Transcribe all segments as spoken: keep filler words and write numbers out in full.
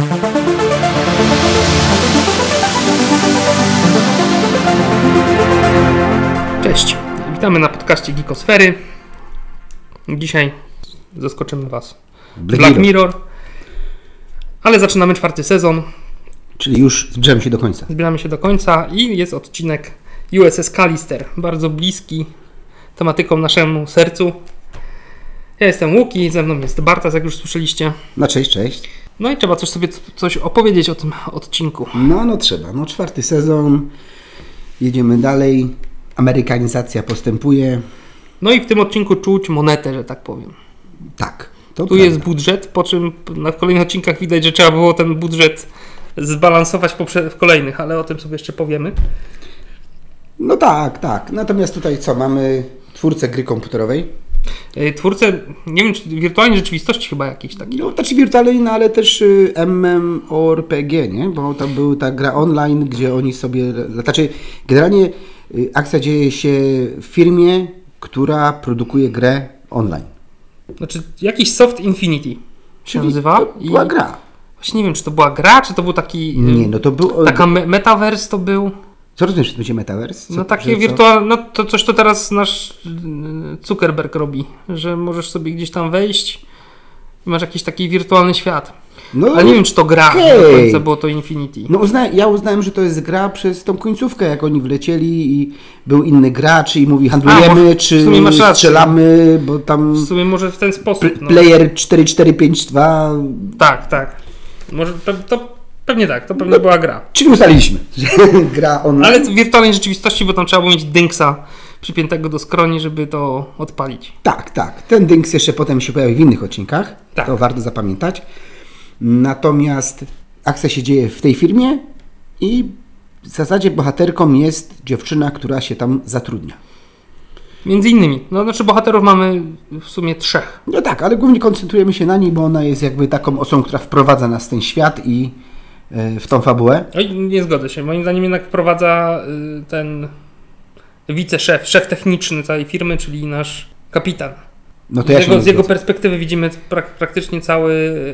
Cześć, witamy na podcaście Geekosfery. Dzisiaj zaskoczymy Was Black, Black Mirror. Mirror, ale zaczynamy czwarty sezon. Czyli już zbliżamy się do końca. Zbieramy się do końca i jest odcinek U S S Callister, bardzo bliski tematyką naszemu sercu. Ja jestem Łuki, ze mną jest Bartas, jak już słyszeliście. No cześć, cześć. No i trzeba coś sobie coś opowiedzieć o tym odcinku. No, no trzeba. No czwarty sezon. Jedziemy dalej. Amerykanizacja postępuje. No i w tym odcinku czuć monetę, że tak powiem. Tak. To tu prawda. jest budżet, po czym na kolejnych odcinkach widać, że trzeba było ten budżet zbalansować w, poprze- w kolejnych, ale o tym sobie jeszcze powiemy. No tak, tak. Natomiast tutaj co? Mamy twórcę gry komputerowej. Twórcę, nie wiem, czy wirtualnej rzeczywistości chyba jakiejś takiej. No, znaczy wirtualnej, no, ale też y, MMORPG, nie? Bo tam była ta gra online, gdzie oni sobie... Znaczy, generalnie y, akcja dzieje się w firmie, która produkuje grę online. Znaczy, jakiś Soft Infinity się Czyli nazywa. to była I gra. właśnie nie wiem, czy to była gra, czy to był taki... Nie, no to był... Taka me- metaverse to był... Co rozumiesz, że to będzie metaverse? Co, No takie że co? wirtualne, no to coś, to teraz nasz Zuckerberg robi, że możesz sobie gdzieś tam wejść i masz jakiś taki wirtualny świat. No, ale nie wiem, czy to gra, okay. do końca było to Infinity. No uzna, ja uznałem, że to jest gra przez tą końcówkę, jak oni wlecieli i był inny gracz i mówi handlujemy, może, czy w sumie masz rację. strzelamy, bo tam W sumie może w ten sposób. pl- No. player cztery cztery pięć dwa. Tak, tak. Może to, to pewnie tak, to pewnie była gra. Czyli ustaliliśmy, że gra online. Ale w wirtualnej rzeczywistości, bo tam trzeba było mieć dynksa przypiętego do skroni, żeby to odpalić. Tak, tak. Ten dynks jeszcze potem się pojawi w innych odcinkach. Tak. To warto zapamiętać. Natomiast akcja się dzieje w tej firmie i w zasadzie bohaterką jest dziewczyna, która się tam zatrudnia. Między innymi. No znaczy bohaterów mamy w sumie trzech. No tak, ale głównie koncentrujemy się na niej, bo ona jest jakby taką osobą, która wprowadza nas w ten świat i y, w tą fabułę. Oj, nie zgodzę się. Moim zdaniem jednak wprowadza y, ten wiceszef, szef techniczny całej firmy, czyli nasz kapitan. No to Z ja jego, się z jego perspektywy widzimy prak- praktycznie cały,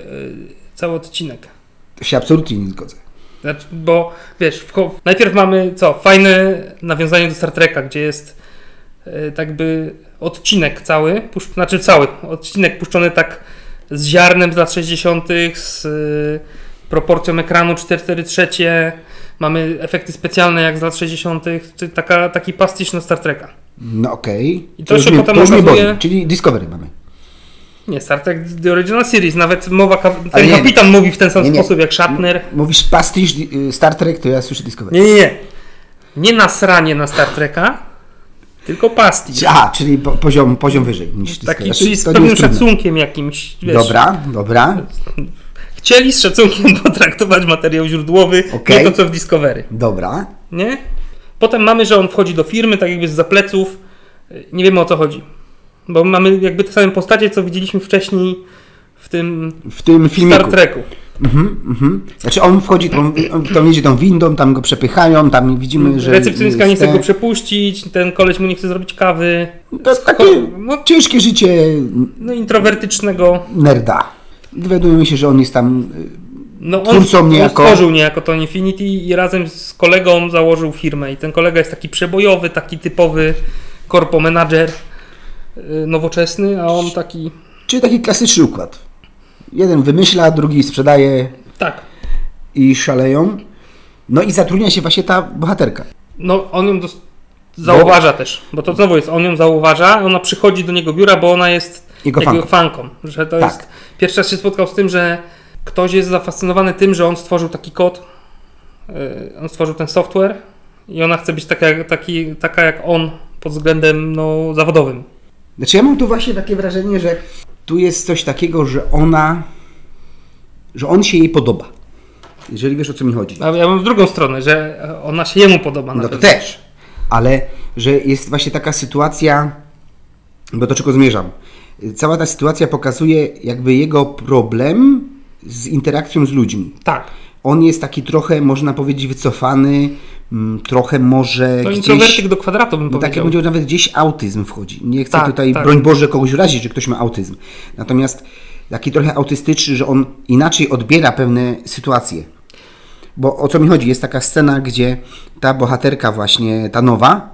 y, cały odcinek. To się absolutnie nie zgodzę. Znaczy, bo wiesz, wcho- najpierw mamy co? Fajne nawiązanie do Star Treka, gdzie jest y, tak by odcinek cały, pusz- znaczy cały odcinek puszczony tak z ziarnem z lat sześćdziesiątych, z y, proporcją ekranu cztery cztery trzy, mamy efekty specjalne jak z lat sześćdziesiątych, czy taka, taki pastisz na Star Treka. No okej. I to już się mnie- potem już mnie okazuje- boli. Czyli Discovery mamy. Nie, Star Trek The Original Series, nawet mowa, ka- Ale ten nie, kapitan mówi w ten sam nie, nie. sposób jak Shatner. Mówisz pastisz y, Star Trek, to ja słyszę Discovery. Nie, nie, nie. Nie nasranie na Star Treka, tylko pastisz. A, czyli po, poziom, poziom wyżej niż Discovery. Taki, czyli z To nie pewnym jest trudne. szacunkiem jakimś, wiesz. Dobra, dobra, Chcieli z szacunkiem potraktować materiał źródłowy, Okej. nie to co w Discovery. dobra. Nie? Potem mamy, że on wchodzi do firmy, tak jakby zza pleców. Nie wiemy o co chodzi. Bo mamy jakby te same postacie, co widzieliśmy wcześniej w tym W tym filmiku. Star Treku. Mhm, mhm. Znaczy on wchodzi, tą, on tam jedzie tą windą, tam go przepychają, tam widzimy, że... Recepcjonistka nie jest chce te- go przepuścić, ten koleś mu nie chce zrobić kawy. To takie No, ciężkie życie no introwertycznego. nerda. Dowiadujemy się, że on jest tam... No on, Twórcą on niejako. stworzył niejako to Infinity i razem z kolegą założył firmę. I ten kolega jest taki przebojowy, taki typowy korpo menadżer yy, nowoczesny, a on taki... Czyli taki klasyczny układ. Jeden wymyśla, drugi sprzedaje Tak. i szaleją. No i zatrudnia się właśnie ta bohaterka. No on ją dos- zauważa też, bo to znowu jest, on ją zauważa, ona przychodzi do niego biura, bo ona jest Jego jego fanką. fanką. Że to Tak. jest... Pierwszy raz się spotkał z tym, że ktoś jest zafascynowany tym, że on stworzył taki kod, yy, on stworzył ten software i ona chce być taka, jak- taki, taka jak on pod względem no, zawodowym. Znaczy ja mam tu właśnie takie wrażenie, że tu jest coś takiego, że ona... że on się jej podoba. Jeżeli wiesz, o co mi chodzi. A ja mam w drugą stronę, że ona się jemu podoba. No na to pewno. też. Ale że jest właśnie taka sytuacja, bo do czego zmierzam. Cała ta sytuacja pokazuje jakby jego problem z interakcją z ludźmi. Tak. On jest taki trochę, można powiedzieć, wycofany, m, trochę może To gdzieś... introwertyk do kwadratu bym No tak jak powiedział. powiedział, nawet gdzieś autyzm wchodzi. Nie chcę Tak, tutaj, tak. broń Boże, kogoś urazić, że ktoś ma autyzm. Natomiast taki trochę autystyczny, że on inaczej odbiera pewne sytuacje. Bo o co mi chodzi? Jest taka scena, gdzie ta bohaterka właśnie, ta nowa,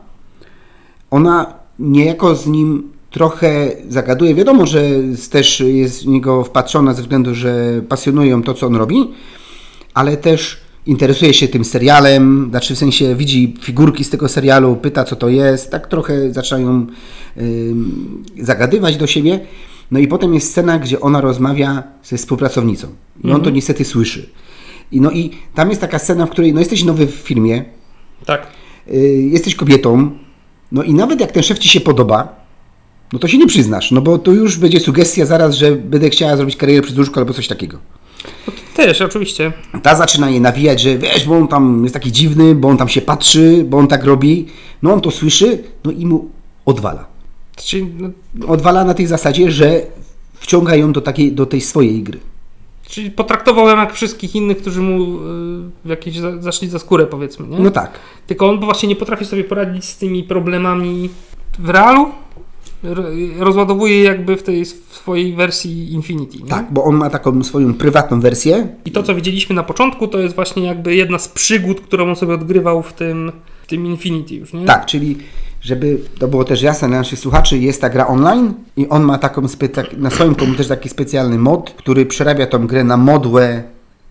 ona niejako z nim trochę zagaduje. Wiadomo, że też jest w niego wpatrzona ze względu, że pasjonuje ją to, co on robi, ale też interesuje się tym serialem, znaczy w sensie widzi figurki z tego serialu, pyta, co to jest, tak trochę zaczynają yy, zagadywać do siebie. No i potem jest scena, gdzie ona rozmawia ze współpracownicą. I on to niestety słyszy. I, no i tam jest taka scena, w której no jesteś nowy w filmie, Tak. yy, jesteś kobietą, no i nawet jak ten szef ci się podoba, no to się nie przyznasz, no bo to już będzie sugestia zaraz, że będę chciała zrobić karierę przez łóżko albo coś takiego. No to też, oczywiście. Ta zaczyna je nawijać, że wiesz, bo on tam jest taki dziwny, bo on tam się patrzy, bo on tak robi. No on to słyszy, no i mu odwala. Czyli, no, Odwala na tej zasadzie, że wciąga ją do, takiej, do tej swojej gry. czyli potraktował ją jak wszystkich innych, którzy mu y, jakieś za, zaszli za skórę, powiedzmy, nie? No tak. Tylko on właśnie nie potrafi sobie poradzić z tymi problemami w realu. Ro- Rozładowuje je jakby w tej swojej wersji Infinity. Nie? Tak, bo on ma taką swoją prywatną wersję. I to, co widzieliśmy na początku, to jest właśnie jakby jedna z przygód, którą on sobie odgrywał w tym, w tym Infinity już, nie? Tak, czyli żeby to było też jasne dla naszych słuchaczy, jest ta gra online i on ma taką spe- na swoim komputerze taki specjalny mod, który przerabia tą grę na modłę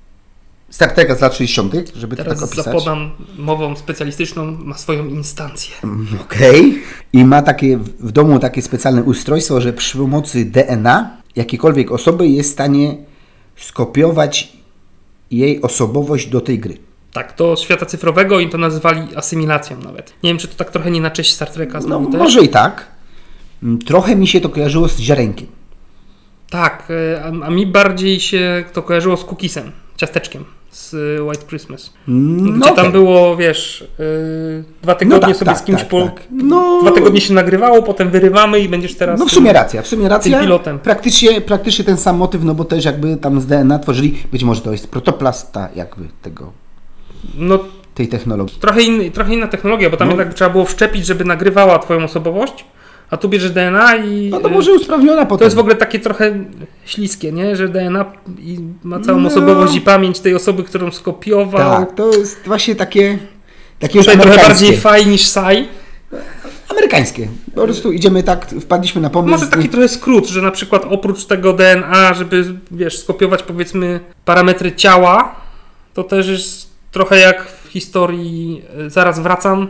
Star Treka z lat sześćdziesiątych, żeby to Teraz tak opisać. zapodam mową specjalistyczną, ma swoją instancję. Okej. Okay. I ma takie w domu takie specjalne ustrojstwo, że przy pomocy D N A jakiejkolwiek osoby jest w stanie skopiować jej osobowość do tej gry. Tak, to świata cyfrowego i to nazywali asymilacją nawet. Nie wiem, czy to tak trochę nie na cześć Star Treka No, znowu też? może i tak. Trochę mi się to kojarzyło z ziarenkiem. Tak, a, a mi bardziej się to kojarzyło z cookiesem, ciasteczkiem z White Christmas. No Gdzie tam okej. było, wiesz, yy, dwa tygodnie tak, sobie tak, z kimś tak, po... tak. No- Dwa tygodnie się nagrywało, potem wyrywamy i będziesz teraz... No w sumie racja, w sumie racja. tym pilotem. Praktycznie, praktycznie ten sam motyw, no bo też jakby tam z D N A tworzyli, być może to jest protoplasta jakby tego, No tej technologii. trochę, inny, trochę inna technologia, bo tam No. jednak trzeba było wszczepić, żeby nagrywała twoją osobowość, a tu bierzesz D N A i... No to yy, może usprawniona potem. To jest w ogóle takie trochę śliskie, nie? Że D N A i ma całą No. osobowość i pamięć tej osoby, którą skopiował. Tak, to jest właśnie takie, takie już Tutaj trochę amerykańskie. bardziej faj niż saj. Amerykańskie. Po prostu idziemy tak, wpadliśmy na pomysł. Może taki trochę skrót, że na przykład oprócz tego D N A, żeby, wiesz, skopiować powiedzmy parametry ciała, to też jest trochę jak w historii e, Zaraz wracam,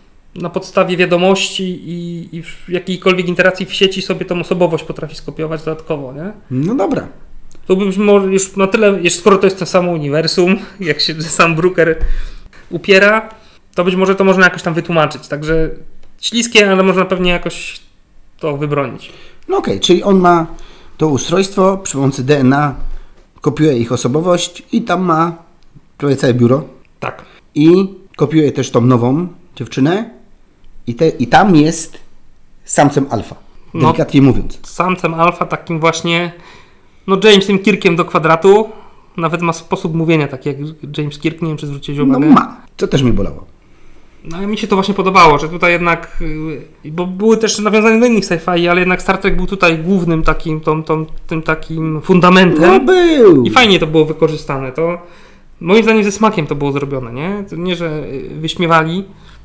na podstawie wiadomości i, i w jakiejkolwiek interakcji w sieci sobie tą osobowość potrafi skopiować dodatkowo, nie? No dobra. To byśmy może już na tyle, już skoro to jest to samo uniwersum, jak się sam Brooker upiera, to być może to można jakoś tam wytłumaczyć. Także śliskie, ale można pewnie jakoś to wybronić. No okej, okay, czyli on ma to ustrojstwo, przy pomocy D N A kopiuje ich osobowość i tam ma prawie całe biuro. Tak. I kopiuje też tą nową dziewczynę i, te, i tam jest samcem alfa, delikatnie no, mówiąc. Samcem alfa takim właśnie, no Jamesem Kirkiem do kwadratu, nawet ma sposób mówienia taki jak James Kirk, nie wiem czy zwróciłeś uwagę. No ma, to też mi bolało. No ale mi się to właśnie podobało, że tutaj jednak, bo były też nawiązania do innych sci-fi, ale jednak Star Trek był tutaj głównym takim, tą, tą, tym takim fundamentem. No był! I fajnie to było wykorzystane. To moim zdaniem ze smakiem to było zrobione, nie? To nie, że wyśmiewali.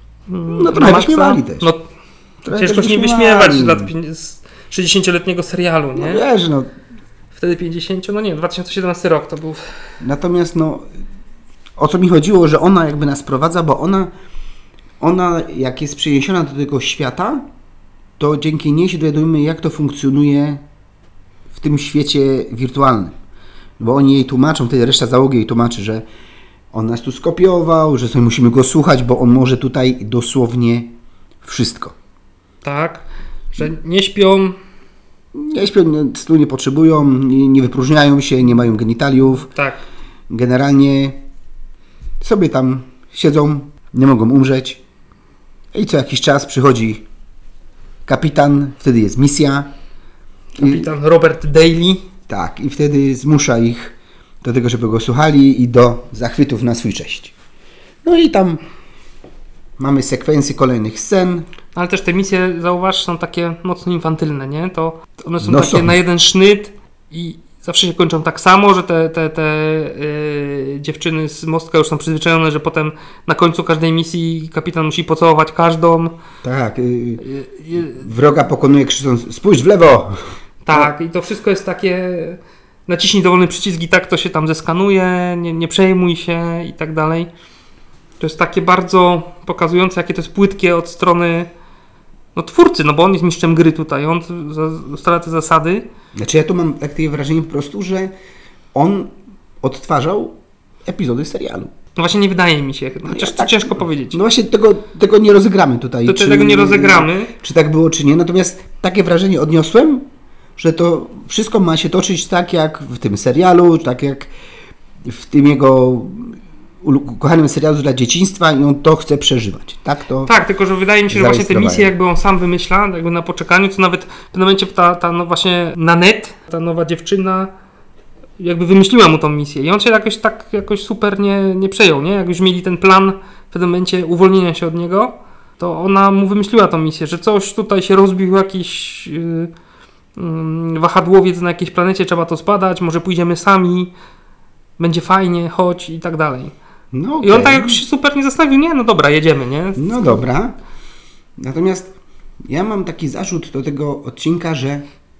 No trochę Maxa. wyśmiewali też. No, Trochę ciężko się nie wyśmiewać z lat sześćdziesięcioletniego serialu, nie? No wiesz, no. Wtedy pięćdziesiąt, no nie, dwa tysiące siedemnasty rok to był. Natomiast no, o co mi chodziło, że ona jakby nas prowadza, bo ona, ona jak jest przeniesiona do tego świata, to dzięki niej się dowiadujemy, jak to funkcjonuje w tym świecie wirtualnym. Bo oni jej tłumaczą, wtedy reszta załogi jej tłumaczy, że on nas tu skopiował, że sobie musimy go słuchać, bo on może tutaj dosłownie wszystko. Tak, że nie śpią. Nie śpią, snu nie potrzebują, nie, nie wypróżniają się, nie mają genitaliów. Tak. Generalnie sobie tam siedzą, nie mogą umrzeć. I co jakiś czas przychodzi kapitan, wtedy jest misja. Kapitan I, Robert Daly. Tak, i wtedy zmusza ich do tego, żeby go słuchali i do zachwytów na swój cześć. No i tam mamy sekwencje kolejnych scen. Ale też te misje, zauważ, są takie mocno infantylne, nie? To one są No takie są. na jeden sznyt i zawsze się kończą tak samo, że te, te, te yy, dziewczyny z Mostka już są przyzwyczajone, że potem na końcu każdej misji kapitan musi pocałować każdą. Tak. Yy, yy, wroga pokonuje krzycząc: spójrz w lewo! Tak, i to wszystko jest takie... Naciśnij dowolny przycisk i tak to się tam zeskanuje, nie, nie przejmuj się i tak dalej. To jest takie bardzo pokazujące, jakie to jest płytkie od strony no, twórcy, no bo on jest mistrzem gry tutaj, on ustala te zasady. Znaczy ja tu mam takie wrażenie po prostu, że on odtwarzał epizody serialu. No właśnie nie wydaje mi się, chociaż ja tak, ciężko powiedzieć. No właśnie tego, tego nie rozegramy tutaj. To, czy, tego nie rozegramy. Czy tak było, czy nie. Natomiast takie wrażenie odniosłem, że to wszystko ma się toczyć tak jak w tym serialu, tak jak w tym jego ukochanym serialu dla dzieciństwa i on to chce przeżywać. Tak, to tak, tylko że wydaje mi się, że właśnie te misje jakby on sam wymyśla, jakby na poczekaniu, co nawet w pewnym momencie ta, ta no właśnie Nanette, ta nowa dziewczyna jakby wymyśliła mu tą misję i on się jakoś tak jakoś super nie, nie przejął, nie? Jak już mieli ten plan w pewnym momencie uwolnienia się od niego, to ona mu wymyśliła tą misję, że coś tutaj się rozbił jakiś yy, yy, wahadłowiec na jakiejś planecie, trzeba to zbadać, może pójdziemy sami, będzie fajnie, chodź i tak dalej. No okay. I on tak jakoś się super nie zastanowił, nie? No dobra, jedziemy, nie? No dobra. Natomiast ja mam taki zarzut do tego odcinka, że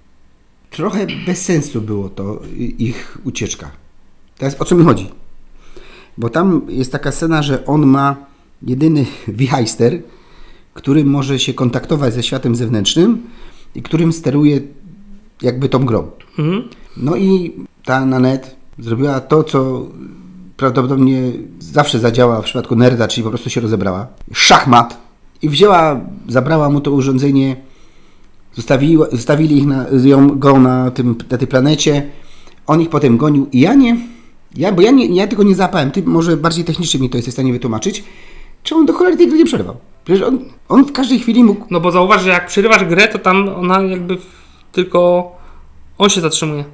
trochę bez sensu było to ich ucieczka. Teraz o co mi chodzi? Bo tam jest taka scena, że on ma jedyny wichajster, który może się kontaktować ze światem zewnętrznym i którym steruje jakby tą grą. Mhm. No i ta Nanette zrobiła to, co prawdopodobnie zawsze zadziała w przypadku nerda, czyli po prostu się rozebrała. Szachmat. I wzięła, zabrała mu to urządzenie, zostawili, zostawili ich na, ją, go na, tym, na tej planecie. On ich potem gonił. I ja nie, ja, bo ja, nie, ja tego nie zapałem. Ty może bardziej technicznie mi to jesteś w stanie wytłumaczyć. Czy on do cholery tej gry nie przerwał? Przecież on, on w każdej chwili mógł... No bo zauważ, że jak przerywasz grę, to tam ona jakby tylko... On się zatrzymuje.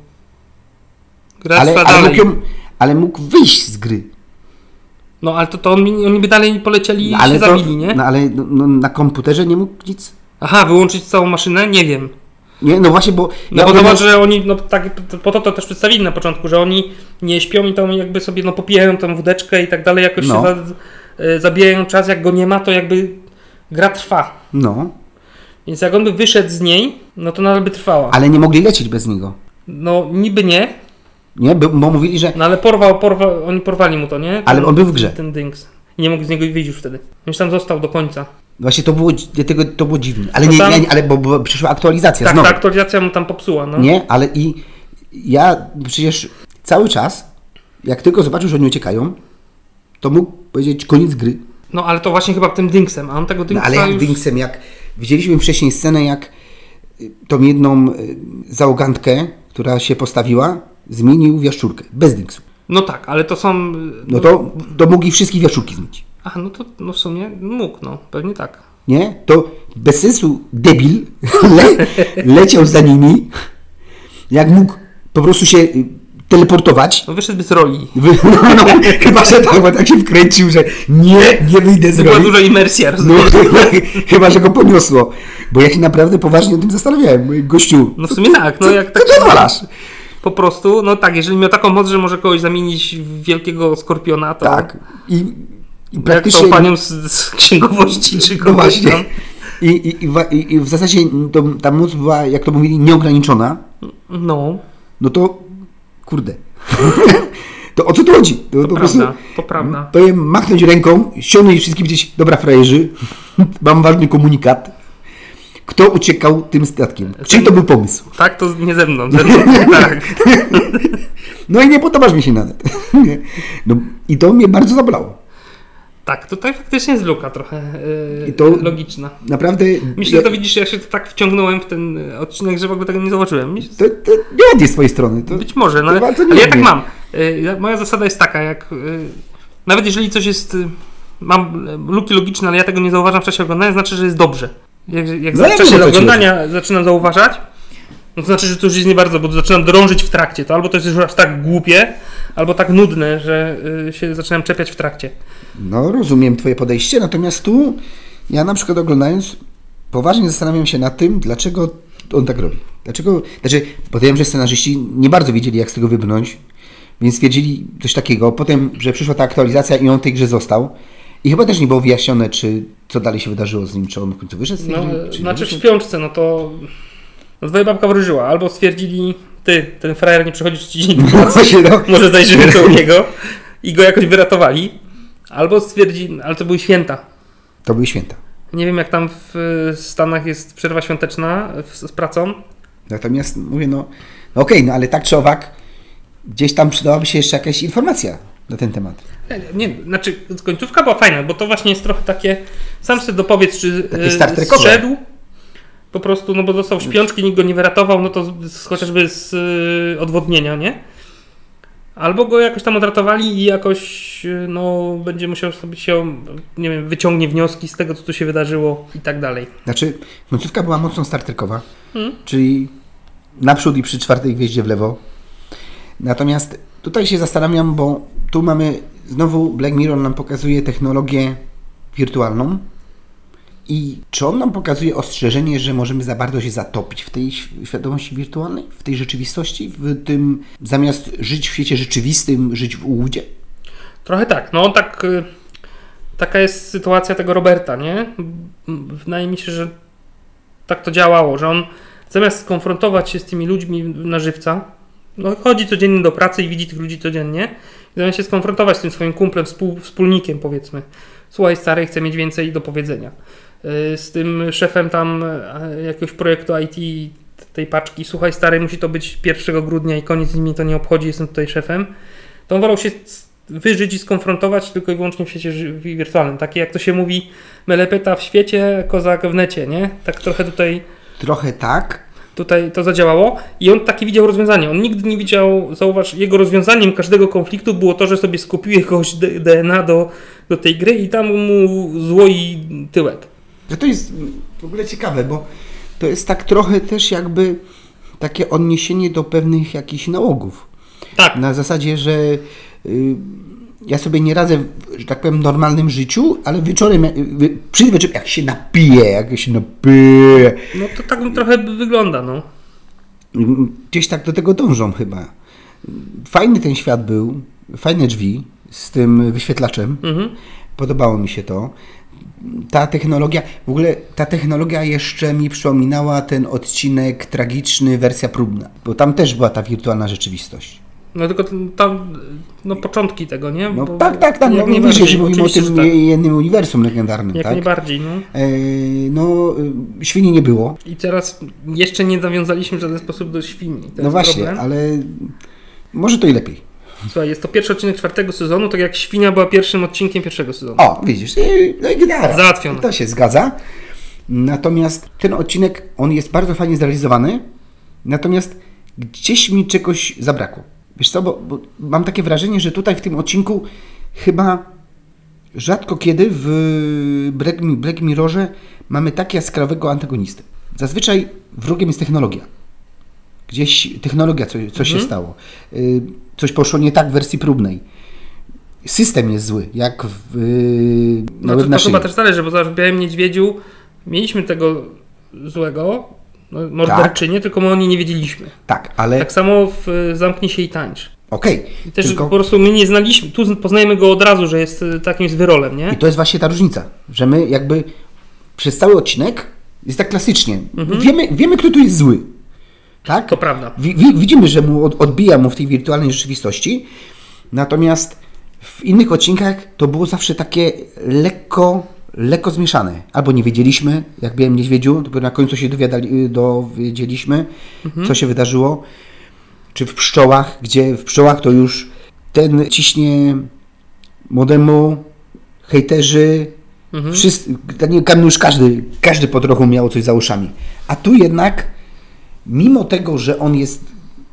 Gra ale, trwa ale dalej. Mógł ją, ale mógł wyjść z gry. No ale to, to on, oni by dalej polecieli i no, ale się to, zabili, nie? No ale no, no, na komputerze nie mógł nic. Aha, wyłączyć całą maszynę? Nie wiem. Nie, no właśnie, bo... No ja bo zobacz, że oni, no tak, po to to też przedstawili na początku, że oni nie śpią i to jakby sobie no popijają tą wódeczkę i tak dalej, jakoś no. się za, y, zabijają czas, jak go nie ma, to jakby gra trwa. No. Więc jak on by wyszedł z niej, no to nadal by trwała. Ale nie mogli lecieć bez niego. No niby nie. Nie, bo, bo mówili, że... No ale porwał, porwał, oni porwali mu to, nie? Ten, ale on był w grze. Ten Dings. I nie mógł z niego wyjść już wtedy. Już tam został do końca. Właśnie to było, dlatego to było dziwne. Ale nie, tam, nie, ale bo, bo przyszła aktualizacja tak, znowu. ta aktualizacja mu tam popsuła, no. Nie, ale i ja przecież cały czas, jak tylko zobaczył, że oni uciekają, to mógł powiedzieć koniec gry. No ale to właśnie chyba tym Dingsem, a on tego Dingsa no, ale jak już... Dingsem, jak widzieliśmy wcześniej scenę, jak tą jedną załogantkę, która się postawiła, zmienił w jaszczurkę, bez Dingsu. No tak, ale to są... No to, to mogli wszystkich jaszczurki zmienić. Aha, no to no w sumie mógł, no, pewnie tak. Nie? To bez sensu debil le, leciał za nimi, jak mógł po prostu się teleportować. No wyszedłby z roli. Wy, no, no, chyba, że tak, bo tak się wkręcił, że nie, nie wyjdę z to roli. Była duża imersja, no, chyba, że go poniosło. Bo ja się naprawdę poważnie o tym zastanawiałem. Gościu, no w sumie tak. No, co, jak co tak ty odwalasz? Po prostu, no tak, jeżeli miał taką moc, że może kogoś zamienić w wielkiego skorpiona, to... Tak. I, i praktycznie... Jak to panią z, z księgowości, czy kogoś no właśnie. Tam. I, i, i, I w zasadzie to, ta moc była, jak to mówili, nieograniczona. No. No to, kurde. To o co tu chodzi? To, to po prawda, prostu, to prawda. To je machnąć ręką, ściągnąć wszystkim gdzieś, dobra frajerzy, mam ważny komunikat. Kto uciekał tym statkiem? Czyj to był pomysł? Tak, to nie ze mną. Ze mną tak. No i nie podobasz mi się nawet. No, i to mnie bardzo zabolało. Tak, tutaj faktycznie jest luka trochę yy, to logiczna. Naprawdę... Myślę, że to widzisz, ja się to tak wciągnąłem w ten odcinek, że w ogóle tego nie zobaczyłem. To, to nieładnie z twojej strony. To, Być może, no, ale, ale ja tak mam. Yy, moja zasada jest taka, jak yy, nawet jeżeli coś jest... Yy, mam luki logiczne, ale ja tego nie zauważam w czasie oglądania, znaczy, że jest dobrze. Jak, jak no w czasie oglądania zaczynam zauważać, no to znaczy, że to już jest nie bardzo, bo zaczynam drążyć w trakcie. To albo to jest już aż tak głupie, albo tak nudne, że y, się zaczynam czepiać w trakcie. No, rozumiem twoje podejście, natomiast tu ja na przykład oglądając poważnie zastanawiam się nad tym, dlaczego on tak robi. Dlaczego? Znaczy, podejrzewam, że scenarzyści nie bardzo wiedzieli, jak z tego wybrnąć, więc stwierdzili coś takiego. Potem, że przyszła ta aktualizacja i on w tej grze został. I chyba też nie było wyjaśnione, czy co dalej się wydarzyło z nim, czy on w końcu wyszedł z tej no, gry, czy Znaczy nie w śpiączce, no to no twoja babka wróżyła. Albo stwierdzili, ty, ten frajer nie przychodzi ci dzień do pracy, no. może zajrzymy to u niego i go jakoś wyratowali. Albo stwierdzili, ale to były święta. To były święta. Nie wiem, jak tam w Stanach jest przerwa świąteczna z, z pracą. Natomiast mówię, no, no okej, okay, no ale tak czy owak, gdzieś tam przydałaby się jeszcze jakaś informacja na ten temat. Nie, nie, znaczy końcówka była fajna, bo to właśnie jest trochę takie, sam sobie dopowiedz, czy takie Star Trekowe. Zszedł, po prostu, no bo dostał śpiączki, nikt go nie wyratował, no to z, chociażby z y, odwodnienia, nie? Albo go jakoś tam odratowali i jakoś, no, będzie musiał sobie się, nie wiem, wyciągnie wnioski z tego, co tu się wydarzyło i tak dalej. Znaczy, końcówka była mocno Star Trekowa, hmm? czyli naprzód i przy czwartej gwieździe w lewo. Natomiast tutaj się zastanawiam, bo tu mamy, znowu Black Mirror nam pokazuje technologię wirtualną i czy on nam pokazuje ostrzeżenie, że możemy za bardzo się zatopić w tej świadomości wirtualnej, w tej rzeczywistości, w tym zamiast żyć w świecie rzeczywistym, żyć w ułudzie? Trochę tak, no tak, taka jest sytuacja tego Roberta, nie? Wydaje mi się, że tak to działało, że on zamiast skonfrontować się z tymi ludźmi na żywca, no chodzi codziennie do pracy i widzi tych ludzi codziennie, zamiast się skonfrontować z tym swoim kumplem, współ, wspólnikiem powiedzmy, słuchaj stary, chcę mieć więcej do powiedzenia, z tym szefem tam jakiegoś projektu I T tej paczki, słuchaj stary, musi to być pierwszego grudnia i koniec, mi to nie obchodzi, jestem tutaj szefem, to on wolał się wyżyć i skonfrontować tylko i wyłącznie w świecie wirtualnym. Takie jak to się mówi, melepeta w świecie, kozak w necie, nie? Tak trochę tutaj... Trochę tak. Tutaj to zadziałało i on takie widział rozwiązanie. On nigdy nie widział, zauważ, jego rozwiązaniem każdego konfliktu było to, że sobie skupił jakiegoś D N A do, do tej gry i tam mu złoi tyłek. Że to jest w ogóle ciekawe, bo to jest tak trochę też jakby takie odniesienie do pewnych jakichś nałogów. Tak. Na zasadzie, że y, ja sobie nie radzę, że tak powiem, w normalnym życiu, ale wieczorem, y, przyjdę wieczorem, jak się napiję, jak się napiję. No to tak trochę wygląda, no. Gdzieś tak do tego dążą chyba. Fajny ten świat był, fajne drzwi z tym wyświetlaczem. Mhm. Podobało mi się to. Ta technologia, w ogóle ta technologia jeszcze mi przypominała ten odcinek tragiczny, wersja próbna, bo tam też była ta wirtualna rzeczywistość. No tylko tam, no początki tego, nie? No bo, tak, tak, tak, no mówisz, że mówimy o tym tak. jednym uniwersum legendarnym, jak tak? najbardziej, no. E, no, świni nie było. I teraz jeszcze nie nawiązaliśmy w żaden sposób do świni. To no właśnie, problem. Ale może to i lepiej. Słuchaj, jest to pierwszy odcinek czwartego sezonu, tak jak świnia była pierwszym odcinkiem pierwszego sezonu. O, widzisz, no i gitara. Załatwione. To się zgadza. Natomiast ten odcinek, on jest bardzo fajnie zrealizowany, natomiast gdzieś mi czegoś zabrakło. Wiesz co, bo, bo mam takie wrażenie, że tutaj w tym odcinku chyba rzadko kiedy w Black, Black Mirrorze mamy tak jaskrawego antagonistę. Zazwyczaj wrogiem jest technologia. Gdzieś technologia, co, coś mhm. się stało. Y, coś poszło nie tak w wersji próbnej. System jest zły, jak w y, No to, to chyba też zależy, bo w Białym Niedźwiedziu mieliśmy tego złego, no, morderczynię, tak. Tylko my o niej nie wiedzieliśmy. Tak, ale... Tak samo w Zamknij się i tańcz. Okej. Okay, I też tylko... po prostu my nie znaliśmy, tu poznajemy go od razu, że jest takim zwyrolem, nie? I to jest właśnie ta różnica, że my jakby przez cały odcinek jest tak klasycznie. Mhm. Wiemy, wiemy, kto tu jest zły. Tak? To prawda. W, widzimy, że mu od, odbija mu w tej wirtualnej rzeczywistości, natomiast w innych odcinkach to było zawsze takie lekko, lekko zmieszane. Albo nie wiedzieliśmy, jak Białym Niedźwiedziu, dopiero na końcu się dowiedzieliśmy, mhm. co się wydarzyło. Czy w Pszczołach, gdzie w Pszczołach to już ten ciśnie młodemu, hejterzy, mhm. wszyscy, tam już każdy, każdy po trochu miał coś za uszami. A tu jednak mimo tego, że on jest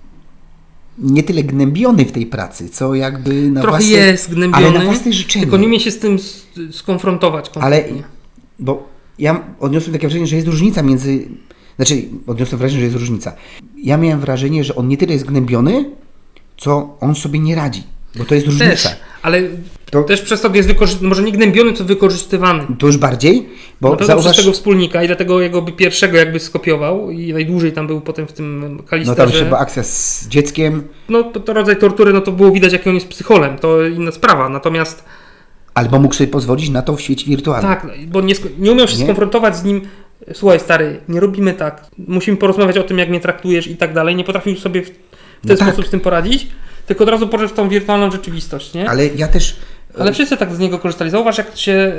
nie tyle gnębiony w tej pracy, co jakby na Trochę własne, jest gnębiony, ale na własne życzenie. Tylko nie umie się z tym skonfrontować kompletnie. Ale, bo ja odniosłem takie wrażenie, że jest różnica między... Znaczy, odniosłem wrażenie, że jest różnica. Ja miałem wrażenie, że on nie tyle jest gnębiony, co on sobie nie radzi. Bo to jest różnica. Też, Ale to też przez to jest wykorzystywany, może nie gnębiony, co wykorzystywany. To już bardziej, bo na pewno zauważ... przez tego wspólnika i dlatego jego by pierwszego jakby skopiował i najdłużej tam był potem w tym Kalisterze. No tam jeszcze była akcja z dzieckiem. No to, to rodzaj tortury, no to było widać, jaki on jest psycholem, to inna sprawa, natomiast... Albo mógł sobie pozwolić na to w świecie wirtualnym. Tak, bo nie, nie umiał się nie? skonfrontować z nim. Słuchaj stary, nie robimy tak, musimy porozmawiać o tym, jak mnie traktujesz i tak dalej. Nie potrafił sobie w ten no sposób tak. z tym poradzić, tylko od razu poszedł w tą wirtualną rzeczywistość, nie? Ale ja też... Ale wszyscy tak z niego korzystali. Zauważ, jak się...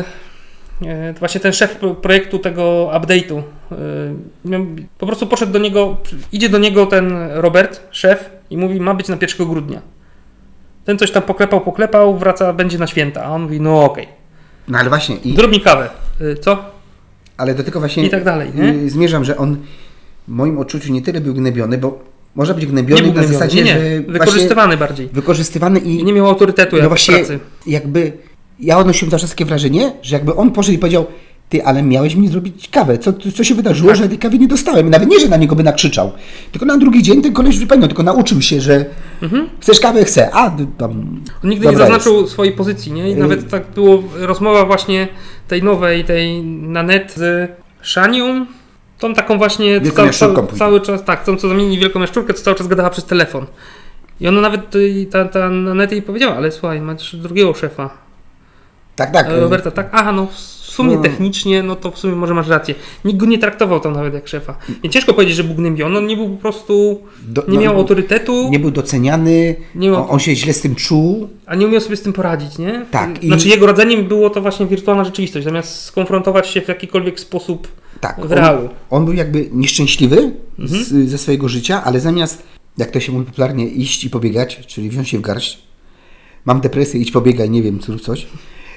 Yy, yy, właśnie ten szef projektu tego update'u yy, po prostu poszedł do niego, idzie do niego ten Robert, szef i mówi, ma być na pierwszego grudnia. Ten coś tam poklepał, poklepał, wraca, będzie na święta. A on mówi, no okej. Okay. No ale właśnie... I... Zrób mi kawę. Yy, co? Ale do tego właśnie i tak dalej, nie? zmierzam, że on w moim odczuciu nie tyle był gnębiony, bo można być gnębiony na gnębiony. zasadzie, nie, nie. że wykorzystywany bardziej. Wykorzystywany i, I nie miał autorytetu jak no właśnie, w pracy. Jakby ja odnosiłem zawsze takie wrażenie, że jakby on poszedł i powiedział, ty, ale miałeś mi zrobić kawę. Co, co się wydarzyło, tak. że tej kawy nie dostałem? Nawet nie, że na niego by nakrzyczał. Tylko na drugi dzień ten koleś wypełnił, tylko nauczył się, że mhm. chcesz kawę? Chcę. A, tam... On nigdy nie zaznaczył jest. swojej pozycji, nie? I nawet tak było rozmowa właśnie tej nowej, tej na net z Shanią, tą taką właśnie cały, cały, cały czas, tak, tą co zamieni wielką jaszczurkę, co cały czas gadała przez telefon. I ona nawet, ta, ta na net jej powiedziała, ale słuchaj, masz drugiego szefa. Tak, tak. Roberta, tak, aha, no w sumie no. technicznie, no to w sumie może masz rację. Nikt go nie traktował tam nawet jak szefa. Więc ciężko powiedzieć, że był gnębiony, on nie był po prostu, Do, nie no, miał autorytetu. Nie był doceniany, nie miał, on, on się źle z tym czuł. A nie umiał sobie z tym poradzić, nie? Tak. Znaczy i... jego rodzeniem było to właśnie wirtualna rzeczywistość, zamiast skonfrontować się w jakikolwiek sposób tak, w realu. On, on był jakby nieszczęśliwy mhm. z, ze swojego życia, ale zamiast, jak to się mówi popularnie, iść i pobiegać, czyli wziąć się w garść, mam depresję, idź pobiegaj, nie wiem, co, coś,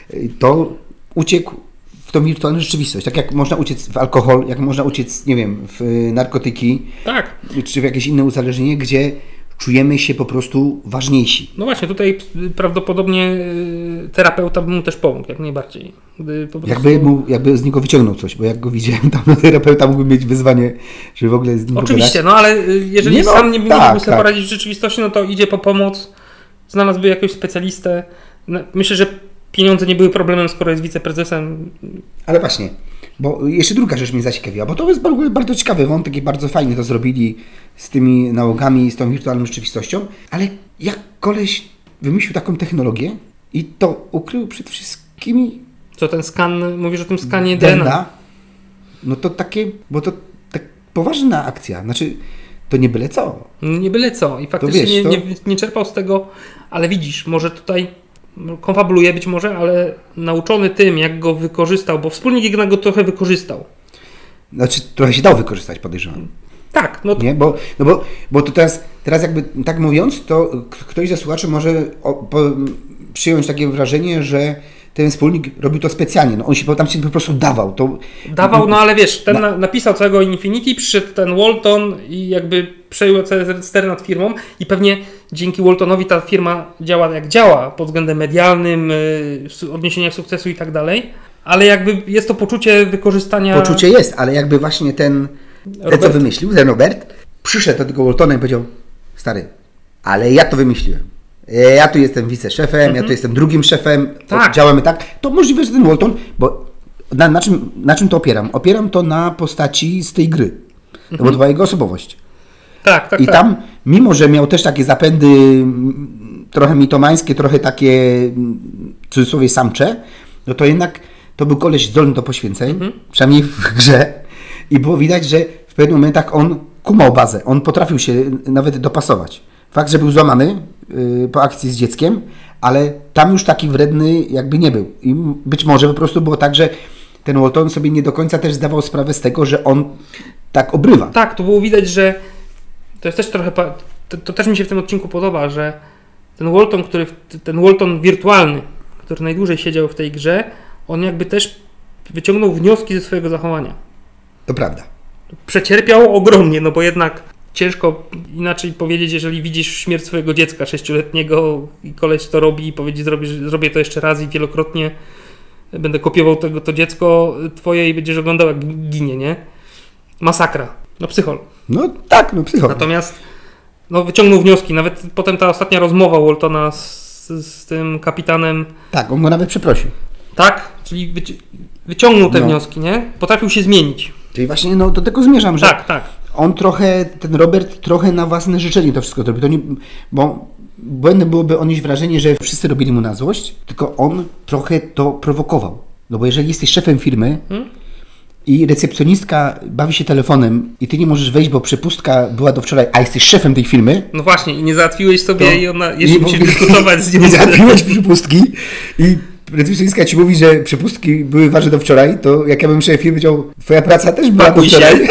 to uciekł w tą wirtualną rzeczywistość. Tak jak można uciec w alkohol, jak można uciec, nie wiem, w narkotyki, tak. czy w jakieś inne uzależnienie, gdzie czujemy się po prostu ważniejsi. No właśnie, tutaj prawdopodobnie terapeuta by mu też pomógł, jak najbardziej. Po prostu... jakby, mu, jakby z niego wyciągnął coś, bo jak go widziałem tam, no terapeuta mógłby mieć wyzwanie, żeby w ogóle z nim Oczywiście, pogadać. no ale jeżeli nie, no, sam nie tak, mógłby sobie tak. poradzić w rzeczywistości, no to idzie po pomoc, znalazłby jakiegoś specjalistę. Myślę, że pieniądze nie były problemem, skoro jest wiceprezesem. Ale właśnie, bo jeszcze druga rzecz mnie zaciekawiła, bo to jest bardzo, bardzo ciekawy wątek i bardzo fajnie to zrobili z tymi nałogami, z tą wirtualną rzeczywistością, ale jak koleś wymyślił taką technologię i to ukrył przed wszystkimi... Co ten skan, mówisz o tym skanie D N A? No to takie, bo to tak poważna akcja, znaczy to nie byle co. Nie byle co i faktycznie wiesz, nie, to... nie, nie czerpał z tego, ale widzisz, może tutaj konfabuluje być może, ale nauczony tym, jak go wykorzystał, bo wspólnik jednak go trochę wykorzystał. Znaczy, trochę się dał wykorzystać, podejrzewam. Tak. No to... Nie? Bo, no bo, bo to teraz, teraz jakby tak mówiąc, to ktoś ze słuchaczy może o, po, przyjąć takie wrażenie, że ten wspólnik robił to specjalnie. No on się tam się po prostu dawał. To... Dawał, no ale wiesz, ten na... napisał całego Infinity, przyszedł ten Walton i jakby przejął stery nad firmą i pewnie dzięki Waltonowi ta firma działa jak działa pod względem medialnym, yy, odniesienia sukcesu i tak dalej, ale jakby jest to poczucie wykorzystania... Poczucie jest, ale jakby właśnie ten, ten co wymyślił, ten Robert, przyszedł do tego Waltona i powiedział, stary, ale ja to wymyśliłem. Ja tu jestem wiceszefem, mhm. ja tu jestem drugim szefem, tak. działamy tak. To możliwe, że ten Walton, bo na, na, czym, na czym to opieram? Opieram to na postaci z tej gry, mhm. no bo to była jego osobowość. Tak, tak, I tak. tam, mimo że miał też takie zapędy trochę mitomańskie, trochę takie w cudzysłowie samcze, no to jednak to był koleś zdolny do poświęceń, mhm. przynajmniej w grze i było widać, że w pewnych momentach on kumał bazę, on potrafił się nawet dopasować. Fakt, że był złamany yy, po akcji z dzieckiem, ale tam już taki wredny jakby nie był. I być może po prostu było tak, że ten Walton sobie nie do końca też zdawał sprawę z tego, że on tak obrywa. Tak, to było widać, że to jest też trochę, to, to też mi się w tym odcinku podoba, że ten Walton, który, ten Walton wirtualny, który najdłużej siedział w tej grze, on jakby też wyciągnął wnioski ze swojego zachowania. To prawda. Przecierpiał ogromnie, no bo jednak ciężko inaczej powiedzieć, jeżeli widzisz śmierć swojego dziecka sześcioletniego i koleś to robi i powiedzieć, zrobię, zrobię to jeszcze raz i wielokrotnie będę kopiował tego, to dziecko twoje i będziesz oglądał jak ginie, nie? Masakra. No psychol. No tak, no psychol. Natomiast no, wyciągnął wnioski. Nawet potem ta ostatnia rozmowa Waltona z, z, z tym kapitanem. Tak, on go nawet przeprosił. Tak, czyli wyci- wyciągnął te No. wnioski, nie? Potrafił się zmienić. Czyli właśnie no, do tego zmierzam, że Tak, tak. on trochę, ten Robert trochę na własne życzenie to wszystko zrobił. To nie, bo błędem byłoby odnieść wrażenie, że wszyscy robili mu na złość, tylko on trochę to prowokował. No bo jeżeli jesteś szefem firmy Hmm? i recepcjonistka bawi się telefonem i ty nie możesz wejść, bo przepustka była do wczoraj, a jesteś szefem tej firmy, No właśnie, i nie załatwiłeś sobie to i ona jeszcze nie musi mogli- dyskutować z nią. nie załatwiłeś przepustki i recepcjonistka ci mówi, że przepustki były ważne do wczoraj, to jak ja bym szef firmy powiedział, twoja praca też była Pakuj do wczoraj,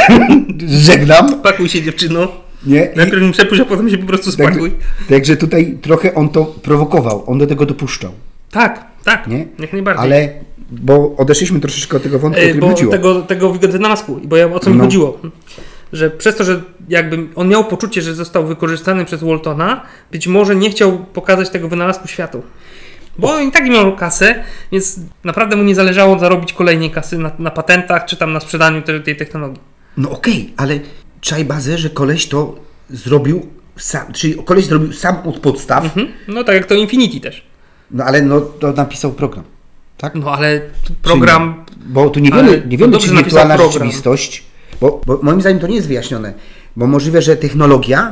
żegnam. Pakuj się, dziewczyno. Nie? I, Najpierw mi przepuść, a potem się po prostu tak, spakuj. także tutaj trochę on to prowokował, on do tego dopuszczał, Tak, tak, nie? jak najbardziej. Ale, bo odeszliśmy troszeczkę od tego wątku, o Ej, którym bo chodziło. tego, tego wynalazku, bo ja, o co mi No. chodziło, że przez to, że jakby on miał poczucie, że został wykorzystany przez Waltona, być może nie chciał pokazać tego wynalazku światu. Bo on i tak miał kasę, więc naprawdę mu nie zależało zarobić kolejnej kasy na, na patentach, czy tam na sprzedaniu tej, tej technologii. No okej, ale czaj bazę, że koleś to zrobił sam, czyli koleś zrobił sam od podstaw, Mhm. No tak jak to Infinity też. no ale no to napisał program, tak? No ale program... Bo tu nie wiemy, Ale nie to wiemy dobrze czy napisał wirtualna program. rzeczywistość, bo, bo moim zdaniem to nie jest wyjaśnione, bo możliwe, że technologia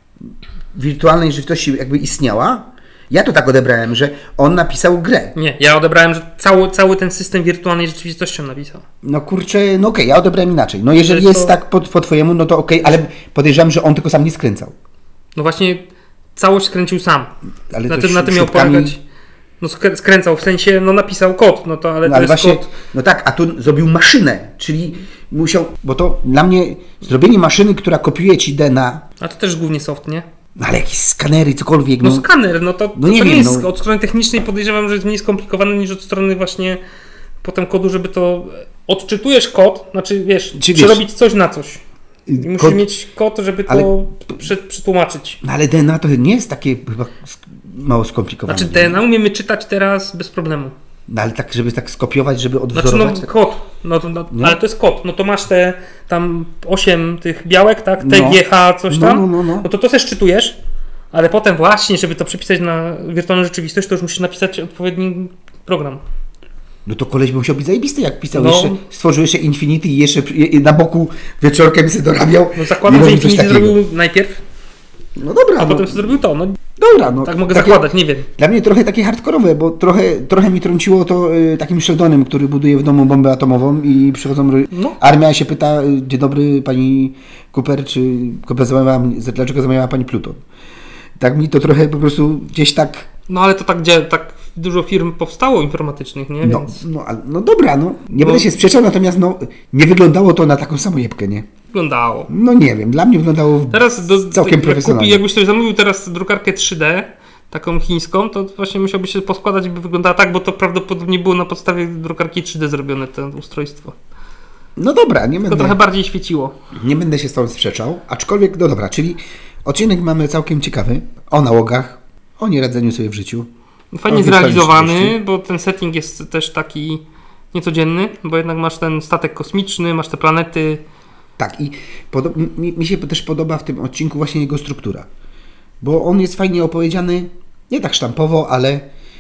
wirtualnej rzeczywistości jakby istniała. Ja to tak odebrałem, że on napisał grę. Nie, ja odebrałem, że cały, cały ten system wirtualnej rzeczywistości on napisał. No kurczę, no okej, ja odebrałem inaczej. No jeżeli To jest, jest to- tak po, po twojemu, no to okej, ale podejrzewam, że on tylko sam nie skręcał. No właśnie całość skręcił sam. Ale Na to tym, na tym miał śrubkami- polegać. No skrę- skręcał, w sensie, no napisał kod, no to ale No, to ale jest właśnie, kod. no tak, a tu zrobił maszynę, czyli musiał, bo to dla mnie zrobienie maszyny, która kopiuje ci D N A, A to też głównie soft, nie? no ale jakieś skanery, cokolwiek, No, no, skaner, no to, no to, nie to nie wiem, jest no. od strony technicznej, podejrzewam, że jest mniej skomplikowane niż od strony właśnie potem kodu, żeby to odczytujesz kod, znaczy wiesz, Czy wiesz, przerobić coś na coś. I musisz kod- mieć kod, żeby to ale- prze, przetłumaczyć. no ale D N A to nie jest takie chyba sk- mało skomplikowane. Znaczy nie? D N A umiemy czytać teraz bez problemu. No ale tak, żeby tak skopiować, żeby Znaczy odwzorować. no tak- kod, no, to, no, Nie? ale to jest kod, no to masz te tam osiem tych białek, tak, No. T G H, coś No, tam, no, no, no. no to to sobie szczytujesz, ale potem właśnie, żeby to przepisać na wirtualną rzeczywistość, to już musisz napisać odpowiedni program. No to koleś by musiał być zajebisty, jak pisał No. jeszcze, stworzył jeszcze Infinity i jeszcze i- i na boku wieczorkiem sobie dorabiał. No I zakładam, że robił coś Infinity takiego. zrobił najpierw, No dobra, a no, potem sobie zrobił to, no dobra, no. tak mogę takie- zakładać, nie wiem. Dla mnie trochę takie hardkorowe, bo trochę, trochę mi trąciło to y, takim Sheldonem, który buduje w domu bombę atomową i przychodzą, ro- No. armia się pyta, y, dzień dobry pani Cooper, czy Cooper zamawiała, mnie- dlaczego zamawiała pani Pluton? Tak mi to trochę po prostu gdzieś tak, No ale to tak, gdzie tak dużo firm powstało informatycznych, nie? no, Więc no, ale- no dobra, no, nie No. będę się sprzeczał, natomiast no, nie wyglądało to na taką samojebkę, nie? wyglądało. No nie wiem, dla mnie wyglądało Teraz do, całkiem jak profesjonalnie. kupi, jakbyś sobie zamówił teraz drukarkę trzy D, taką chińską, to właśnie musiałby się poskładać, by wyglądała tak, bo to prawdopodobnie było na podstawie drukarki trzy D zrobione to ustrojstwo. No dobra, nie Tylko będę, trochę bardziej świeciło. nie będę się z tą sprzeczał, aczkolwiek, no dobra, czyli odcinek mamy całkiem ciekawy, o nałogach, o nieradzeniu sobie w życiu. Fajnie O wirtualnej zrealizowany, rzeczywistości. bo ten setting jest też taki niecodzienny, bo jednak masz ten statek kosmiczny, masz te planety. Tak, i podo- mi, mi się też podoba w tym odcinku właśnie jego struktura, bo on jest fajnie opowiedziany, nie tak sztampowo, ale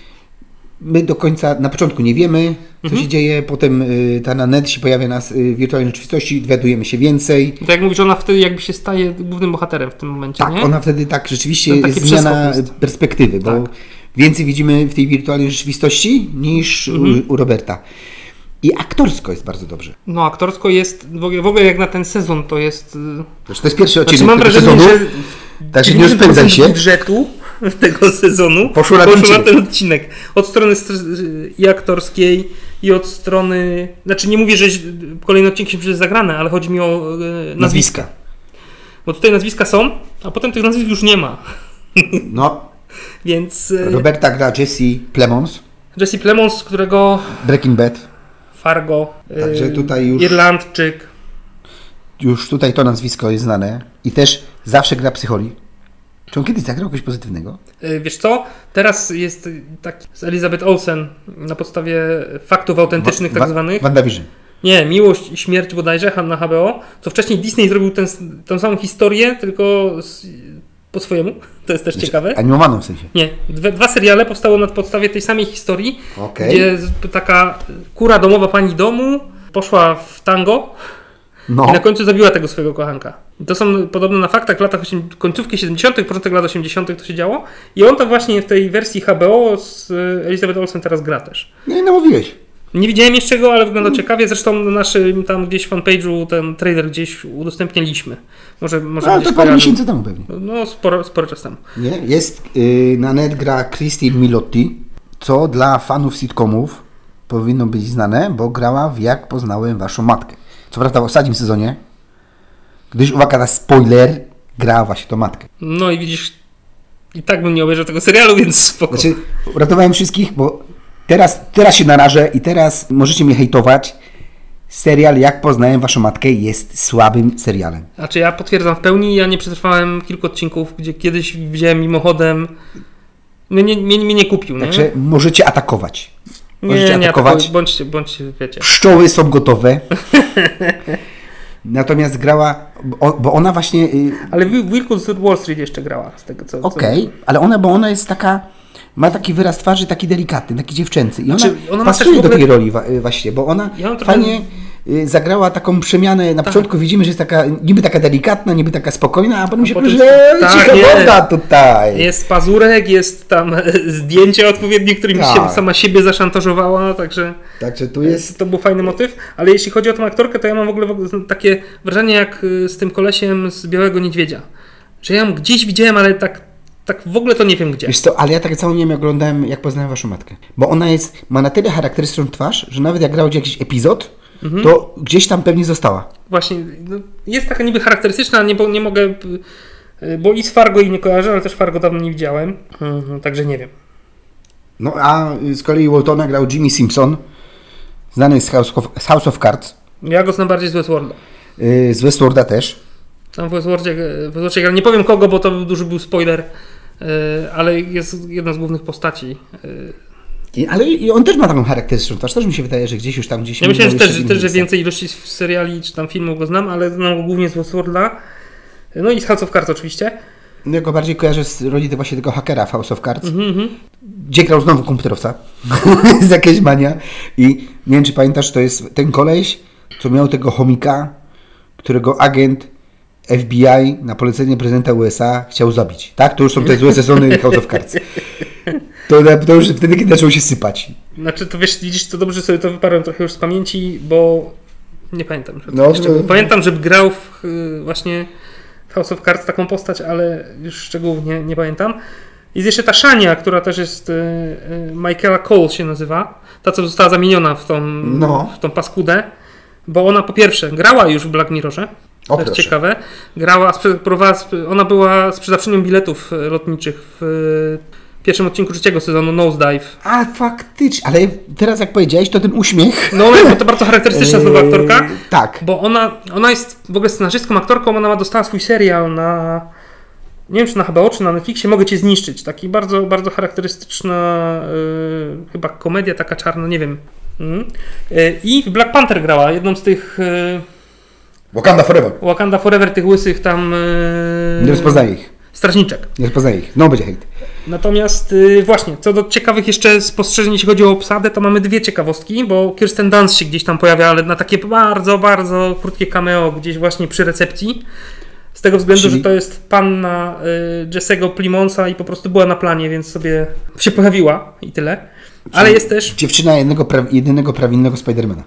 my do końca, na początku nie wiemy, co Mhm. się dzieje, potem y, ta na net się pojawia nas y, w wirtualnej rzeczywistości, dowiadujemy się więcej. Tak jak mówisz, ona wtedy jakby się staje głównym bohaterem w tym momencie, Tak, nie? ona wtedy tak rzeczywiście To taki jest zmiana przeskok jest. perspektywy, bo Tak. więcej widzimy w tej wirtualnej rzeczywistości niż Mhm. u, u Roberta. I aktorsko jest bardzo dobrze. No aktorsko jest, w ogóle, w ogóle jak na ten sezon to jest... y, Zresztą to jest pierwszy Znaczy odcinek mam tego wrażenie, sezonu, że także nie rozpędzaj się. budżetu tego sezonu Poszło na ten poszło na odcinek. ten odcinek. Od strony str- i aktorskiej, i od strony... Znaczy nie mówię, że kolejne odcinki się przecież zagrane, ale chodzi mi o e, nazwiska. Nazwiska. Bo tutaj nazwiska są, a potem tych nazwisk już nie ma. No, Więc e, Roberta gra Jesse Plemons, Jesse Plemons, którego Breaking Bad. Fargo, e, Także tutaj już- Irlandczyk. Już tutaj to nazwisko jest znane. I też zawsze gra psycholi. Czy on kiedyś zagrał kogoś pozytywnego? E, Wiesz co? Teraz jest taki z Elizabeth Olsen na podstawie faktów autentycznych Wa- tak Wa- zwanych. WandaVision. Nie, Miłość i Śmierć bodajże na H B O, co wcześniej Disney zrobił tę tę samą historię, tylko z, po swojemu, to jest też Znaczy, ciekawe. Animowaną w sensie? Nie, dwa, dwa seriale powstały na podstawie tej samej historii, Okay. gdzie taka kura domowa pani domu poszła w tango No. i na końcu zabiła tego swojego kochanka. I to są podobno na faktach w latach osiemdziesiątych, końcówki siedemdziesiątych, początek lat osiemdziesiątych to się działo. I on to właśnie w tej wersji H B O z Elizabeth Olsen teraz gra też. Nie, no mówiłeś. Nie widziałem jeszcze go, ale wygląda ciekawie. Zresztą na naszym tam gdzieś fanpage'u ten trailer gdzieś udostępniliśmy. Może, może Ale gdzieś to parę kojarzy. miesięcy temu pewnie. No, sporo, sporo czas temu. Nie? Jest yy, na net gra Christy Milotti, co dla fanów sitcomów powinno być znane, bo grała w Jak poznałem waszą matkę. Co prawda w ostatnim sezonie, gdyż uwaga na spoiler, grała właśnie tą matkę. No i widzisz, i tak bym nie obejrzał tego serialu, więc spoko. Znaczy, uratowałem wszystkich, bo teraz, teraz się narażę i teraz możecie mnie hejtować. Serial Jak poznałem waszą matkę jest słabym serialem. Znaczy ja potwierdzam w pełni, ja nie przetrwałem kilku odcinków, gdzie kiedyś widziałem mimochodem, no nie, mnie, mnie nie kupił, nie? Także możecie atakować. Możecie Nie, nie atakować. atakuj, bądźcie, bądźcie, wiecie. Pszczoły są gotowe. Natomiast grała, bo, bo ona właśnie... Yy, Ale w Wilku z Wall Street jeszcze grała, z tego co... Okej, okay, ale ona, bo ona jest taka... Ma taki wyraz twarzy, taki delikatny, taki dziewczęcy. I ona, Znaczy, ona ma pasuje też w ogóle... do tej roli wa- właśnie, bo ona Ja mam trochę... fajnie y, zagrała taką przemianę. Na Tak. początku widzimy, że jest taka niby taka delikatna, niby taka spokojna, a potem A się potem- potem... że tak, cicha nie. woda tutaj. Jest pazurek, jest tam zdjęcie odpowiednie, którym Tak. się sama siebie zaszantażowała, także... Także tu jest... To był fajny motyw, ale jeśli chodzi o tą aktorkę, to ja mam w ogóle, w ogóle takie wrażenie jak y, z tym kolesiem z Białego Niedźwiedzia. Że ja ją gdzieś widziałem, ale tak, tak w ogóle to nie wiem gdzie. Wiesz co, ale ja tak całą nie wiem, oglądałem Jak poznałem waszą matkę. Bo ona jest, ma na tyle charakterystyczną twarz, że nawet jak grał jakiś epizod, Mhm. to gdzieś tam pewnie została. Właśnie, no, jest taka niby charakterystyczna, nie, bo, nie mogę, y, bo i z Fargo jej nie kojarzę, ale też Fargo dawno nie widziałem, mhm, także nie wiem. No a z kolei Waltona grał Jimmy Simpson, znany z House of, z House of Cards, Ja go znam bardziej z Westworlda. yy, z Westworlda też. Tam w Westworldzie, w Westworldzie gra, nie powiem kogo, bo to duży był spoiler, y, ale jest jedna z głównych postaci. Y, I, ale i on też ma taką charakterystyczną twarz, też mi się wydaje, że gdzieś już tam gdzieś... Ja myślę, że jeszcze też, w innych też że miejscach. więcej ilości seriali czy tam filmów go znam, ale znam go głównie z Westworlda. No i z House of Cards oczywiście. No, ja go bardziej kojarzę z roli te właśnie tego hakera w House of Cards, Mhm, mhm. gdzie grał znowu komputerowca z jakiejś mania. I nie wiem, czy pamiętasz, to jest ten koleś, co miał tego chomika, którego agent F B I na polecenie prezydenta U S A chciał zabić. Tak? To już są te złe sezony House of Cards. To, to już wtedy, kiedy zaczął się sypać. Znaczy, to wiesz, widzisz, to dobrze sobie to wyparłem trochę już z pamięci, bo nie pamiętam. Że No, szczegółów. to- Pamiętam, że grał w, y, właśnie w House of Cards taką postać, ale już szczegółów nie, nie pamiętam. Jest jeszcze ta Shania, która też jest y, y, Michaela Cole się nazywa. Ta, co została zamieniona w tą, No. w tą paskudę. Bo ona po pierwsze grała już w Black Mirrorze. O, Też proszę. ciekawe. Grała, sprze- próbowała, sp- ona była sprzedawczynią biletów e, lotniczych w e, pierwszym odcinku trzeciego sezonu Nosedive. A faktycznie, ale teraz jak powiedziałeś, to ten uśmiech... No, bo to bardzo charakterystyczna znowu aktorka, Eee, tak. bo ona, ona jest w ogóle scenarzystką, aktorką, ona ma dostała swój serial na, nie wiem czy na H B O, czy na Netflixie, Mogę Cię zniszczyć. Taki bardzo, bardzo charakterystyczna e, chyba komedia taka czarna, nie wiem. Mhm. E, I w Black Panther grała, jedną z tych e, Wakanda Forever. Wakanda Forever, tych łysych tam e, Nie rozpoznaję ich. strażniczek. Nie rozpoznaję ich. No, będzie hejt. Natomiast y, właśnie, co do ciekawych jeszcze spostrzeżeń, jeśli chodzi o obsadę, to mamy dwie ciekawostki, bo Kirsten Dunst się gdzieś tam pojawia, ale na takie bardzo, bardzo krótkie cameo gdzieś właśnie przy recepcji. Z tego względu, Czyli- że to jest panna y, Jesse'ego Plimmonsa i po prostu była na planie, więc sobie się pojawiła i tyle. Ale Czyli jest też... Dziewczyna jednego pra- jedynego prawilnego Spidermana.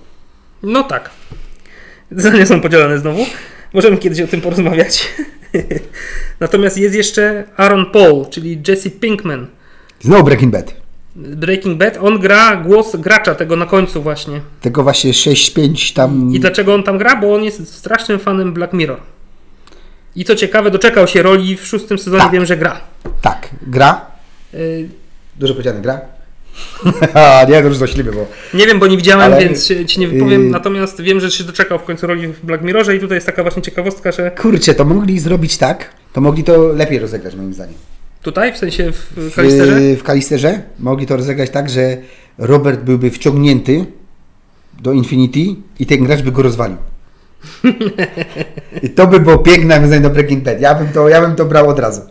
No tak. Zdania są podzielone znowu. Możemy kiedyś o tym porozmawiać. Natomiast jest jeszcze Aaron Paul, czyli Jesse Pinkman. Znowu Breaking Bad. Breaking Bad, on gra głos gracza tego na końcu właśnie. Tego właśnie sześć pięć tam... I dlaczego on tam gra? Bo on jest strasznym fanem Black Mirror. I co ciekawe, doczekał się roli w szóstym sezonie, Tak. wiem, że gra. Tak, gra. Yy, Dużo powiedziane, gra. A, nie, to już złośliwy, bo... nie wiem, bo nie widziałem, Ale, więc się- ci nie wypowiem, yy, natomiast wiem, że się doczekał w końcu roli w Black Mirrorze i tutaj jest taka właśnie ciekawostka, że Kurczę, to mogli zrobić tak, to mogli to lepiej rozegrać moim zdaniem. tutaj, w sensie w Kalisterze, W, w Kalisterze mogli to rozegrać tak, że Robert byłby wciągnięty do Infinity i ten gracz by go rozwalił. I to by było piękne nawiązanie do Breaking Bad. Ja bym, to, ja bym to brał od razu.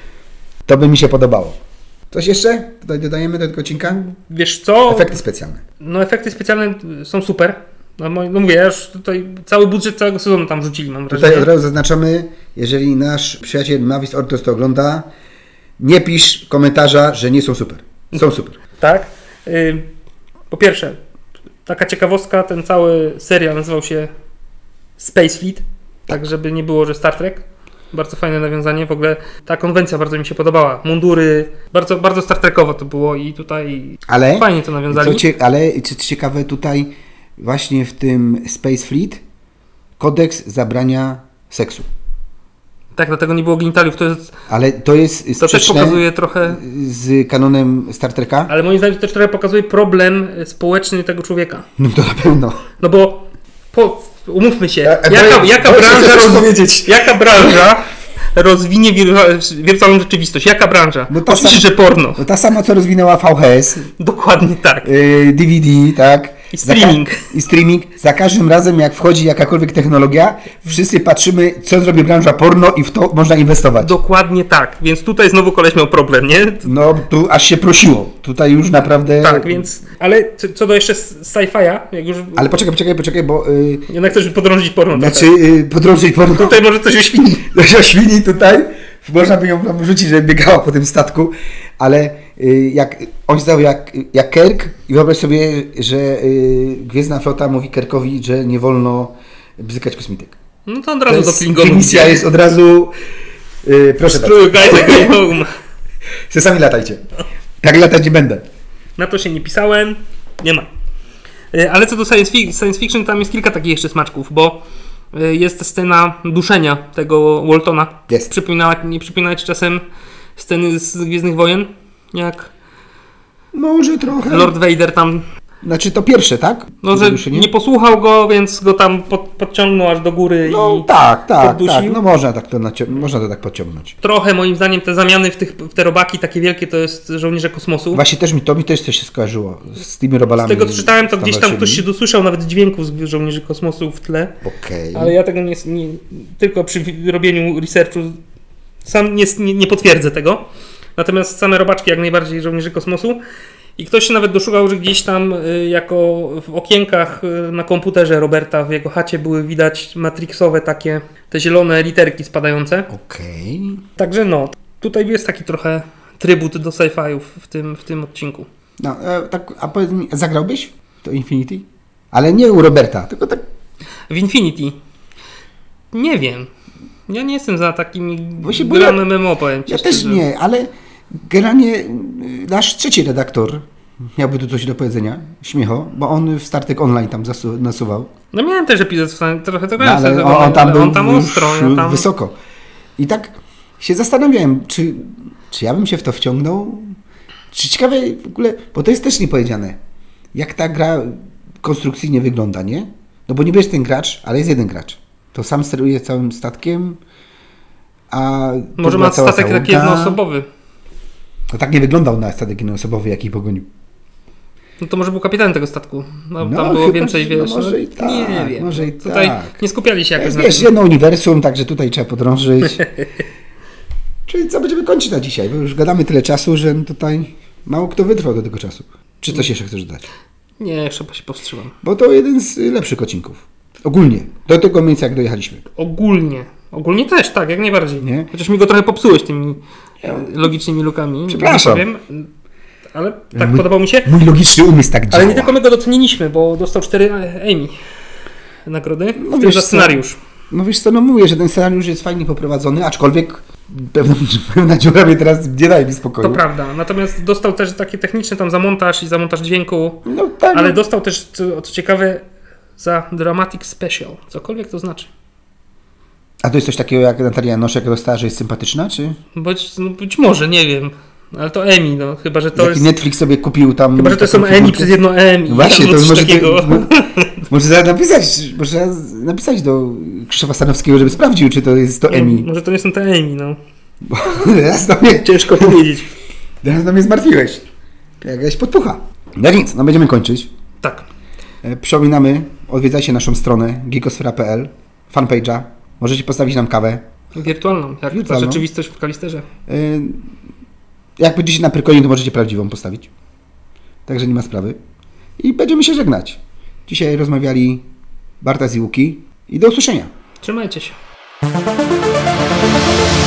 To by mi się podobało. Coś jeszcze? Tutaj dodajemy do tego odcinka? Wiesz co? Efekty specjalne. No efekty specjalne są super. No, no mówię, ja już tutaj cały budżet całego sezonu tam wrzucili, mam wrażenie. Tutaj od razu zaznaczamy, jeżeli nasz przyjaciel Mavis Ortos to ogląda, nie pisz komentarza, że nie są super. Są super. Tak. Y, po pierwsze, taka ciekawostka, ten cały serial nazywał się Space Fleet, tak żeby nie było, że Star Trek. Bardzo fajne nawiązanie. W ogóle ta konwencja bardzo mi się podobała. Mundury, bardzo, bardzo Star Trekowo to było i tutaj ale, fajnie to nawiązali. Co cie, ale co ciekawe tutaj właśnie w tym Space Fleet kodeks zabrania seksu. Tak, dlatego nie było genitaliów. To jest, ale to jest to też pokazuje trochę z kanonem Star Treka. Ale moim zdaniem to też trochę pokazuje problem społeczny tego człowieka. No to na pewno. No bo po, umówmy się, A, jaka, bo, jaka, bo branża roz, powiedzieć. jaka branża rozwinie wirtualną rzeczywistość? Jaka branża? No oczywiście, że porno. No ta sama, co rozwinęła V H S. Dokładnie tak. Yy, D V D, tak. I streaming. I streaming. Za każdym razem, jak wchodzi jakakolwiek technologia, wszyscy patrzymy, co zrobi branża porno i w to można inwestować. Dokładnie tak. Więc tutaj znowu koleś miał problem, nie? No, tu aż się prosiło. Tutaj już naprawdę... Tak, więc... Ale co do jeszcze sci-fi'a, jak już... Ale poczekaj, poczekaj, poczekaj, bo... Yy... Jednak chcesz podrążyć porno. Znaczy, yy, podrążyć porno... Tutaj może coś o świni. Coś o świni tutaj. Można by ją tam rzucić, żeby biegała po tym statku, ale y, jak on zdał jak, jak Kirk i wyobraź sobie, że y, Gwiezdna Flota mówi Kirkowi, że nie wolno bzykać kosmitek. No to od razu to do Klingonów. Misja jest od razu y, proszę bardzo. Guys, go home. Se sami latajcie. Tak latać nie będę. Na to się nie pisałem. Nie ma. Y, ale co do science, fi- science fiction, tam jest kilka takich jeszcze smaczków, bo jest scena duszenia tego Waltona. Jest. Przypominała, nie przypominała ci czasem sceny z Gwiezdnych Wojen? Jak może trochę. Lord Vader tam... Znaczy to pierwsze, tak? No, że nie? nie posłuchał go, więc go tam pod, podciągnął aż do góry no, i tak, tak, poddusił. tak. No można tak to naci- można to tak podciągnąć. Trochę moim zdaniem te zamiany w, tych, w te robaki takie wielkie to jest Żołnierze Kosmosu. Właśnie też mi to mi też coś się skojarzyło z tymi robalami. Z tego co czytałem, to gdzieś tam ktoś się dosłyszał nawet dźwięków z Żołnierzy Kosmosu w tle. Okej. Okay. Ale ja tego nie, nie... Tylko przy robieniu researchu sam nie, nie, nie potwierdzę tego. Natomiast same robaczki jak najbardziej Żołnierzy Kosmosu. I ktoś się nawet doszukał, że gdzieś tam y, jako w okienkach y, na komputerze Roberta w jego chacie były widać matrixowe takie, te zielone literki spadające. Okej. Okay. Także no, tutaj jest taki trochę trybut do sci-fi'ów w tym, w tym odcinku. No, e, tak, a powiedz mi, zagrałbyś to Infinity? Ale nie u Roberta, tylko tak... W Infinity? Nie wiem. Ja nie jestem za takimi grami ja, M M O, powiem ci Ja szczerze. też nie, ale generalnie nasz trzeci redaktor miałby tu coś do powiedzenia, Śmiecho, bo on w Star Trek Online tam zasu- nasuwał. No miałem też epizod, trochę to no, ale sobie, on, on tam był on tam ostro, ja tam... wysoko. I tak się zastanawiałem, czy, czy ja bym się w to wciągnął? Czy ciekawe w ogóle, bo to jest też niepowiedziane, jak ta gra konstrukcyjnie wygląda, nie? No bo niby jest ten gracz, ale jest jeden gracz. To sam steruje całym statkiem, a... Może ma statek taki jednoosobowy. No tak nie wyglądał na statek jednoosobowy, jaki pogonił. No to może był kapitan tego statku. No, no tam było więcej, wiesz. No może i tak, nie wiem. może i tutaj tak. nie skupiali się jakoś jest, na wiesz, tym. jedno uniwersum, także tutaj trzeba podrążyć. Czyli co, będziemy kończyć na dzisiaj, bo już gadamy tyle czasu, że tutaj mało kto wytrwał do tego czasu. Czy coś jeszcze chcesz dodać? Nie, jeszcze się powstrzymam. Bo to jeden z lepszych odcinków. Ogólnie. Do tego miejsca, jak dojechaliśmy. Ogólnie. Ogólnie też, tak, jak najbardziej. Nie? Chociaż mi go trochę popsułeś tymi logicznymi lukami. Przepraszam. Powiem, ale tak mój, podobał mi się. Mój logiczny umysł tak działa. Ale nie tylko my go doceniliśmy, bo dostał cztery Emmy nagrody, no w tym za scenariusz. No wiesz co, no mówię, że ten scenariusz jest fajnie poprowadzony, aczkolwiek pewna, pewna dziura mnie teraz nie daje mi spokoju. To prawda, natomiast dostał też takie techniczne tam za montaż i za montaż dźwięku, no, tak, ale no. dostał też, co, co ciekawe, za Dramatic Special, cokolwiek to znaczy. A to jest coś takiego jak Natalia Janoszek dostała, że jest sympatyczna, czy? Być, no być może, nie wiem. Ale to Emmy, no chyba, że to Jaki jest... Netflix sobie kupił tam... Chyba, że to są Emmy przez jedno Emmy. No właśnie, to może, takiego. to, może napisać, może napisać do Krzysztofa Stanowskiego, żeby sprawdził, czy to jest to Nie, Emmy. może to nie są te Emmy, no. Bo teraz to mnie... Ciężko powiedzieć. Teraz to mnie zmartwiłeś. Jakaś podpucha. No nic, no będziemy kończyć. Tak. E, przypominamy, odwiedzajcie naszą stronę geekosfera kropka p l, fanpage'a, Możecie postawić nam kawę. Wirtualną, jak Wirtualną. ta rzeczywistość w Kalisterze. Yy, jak będziecie na Pyrkonie, to możecie prawdziwą postawić. Także nie ma sprawy. I będziemy się żegnać. Dzisiaj rozmawiali Bartas i Łuki. I do usłyszenia. Trzymajcie się.